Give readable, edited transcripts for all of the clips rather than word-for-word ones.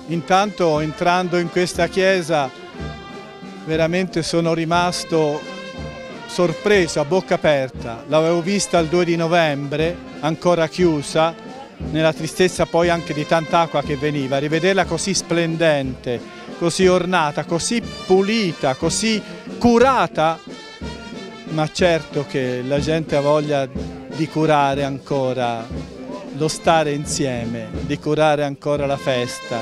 Intanto, entrando in questa chiesa, veramente sono rimasto sorpreso, a bocca aperta. L'avevo vista il 2 di novembre, ancora chiusa, nella tristezza poi anche di tanta acqua che veniva. Rivederla così splendente, così ornata, così pulita, così curata, ma certo che la gente ha voglia di curare ancora lo stare insieme, di curare ancora la festa.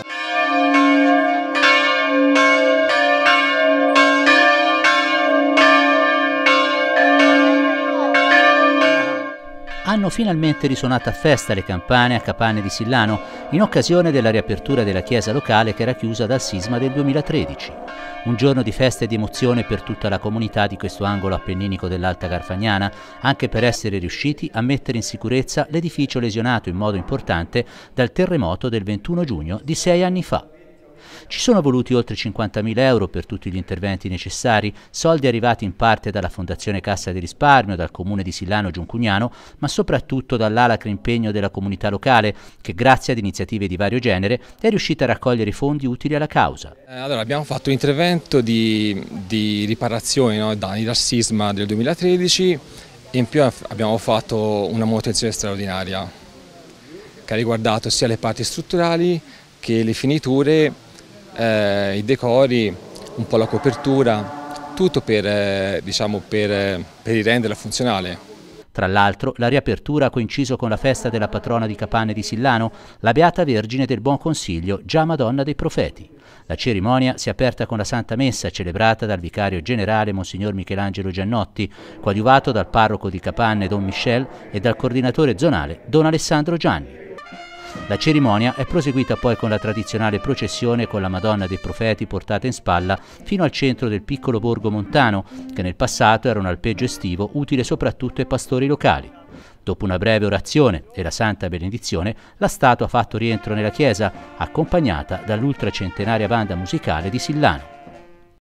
Hanno finalmente risuonato a festa le campane a Capanne di Sillano in occasione della riapertura della chiesa locale che era chiusa dal sisma del 2013. Un giorno di festa e di emozione per tutta la comunità di questo angolo appenninico dell'Alta Garfagnana, anche per essere riusciti a mettere in sicurezza l'edificio lesionato in modo importante dal terremoto del 21 giugno di 6 anni fa. Ci sono voluti oltre 50.000 euro per tutti gli interventi necessari, soldi arrivati in parte dalla Fondazione Cassa di Risparmio, dal Comune di Sillano Giuncugnano, ma soprattutto dall'alacre impegno della comunità locale, che grazie ad iniziative di vario genere è riuscita a raccogliere i fondi utili alla causa. Allora, abbiamo fatto un intervento di riparazione, no, danni dal sisma del 2013 e in più abbiamo fatto una manutenzione straordinaria che ha riguardato sia le parti strutturali che le finiture, i decori, un po' la copertura, tutto per rirenderla funzionale. Tra l'altro, la riapertura ha coinciso con la festa della patrona di Capanne di Sillano, la Beata Vergine del Buon Consiglio, già Madonna dei Profeti. La cerimonia si è aperta con la Santa Messa, celebrata dal vicario generale Monsignor Michelangelo Giannotti, coadiuvato dal parroco di Capanne Don Michel e dal coordinatore zonale Don Alessandro Gianni. La cerimonia è proseguita poi con la tradizionale processione con la Madonna dei Profeti portata in spalla fino al centro del piccolo borgo montano, che nel passato era un alpeggio estivo utile soprattutto ai pastori locali. Dopo una breve orazione e la santa benedizione, la statua ha fatto rientro nella chiesa, accompagnata dall'ultracentenaria banda musicale di Sillano.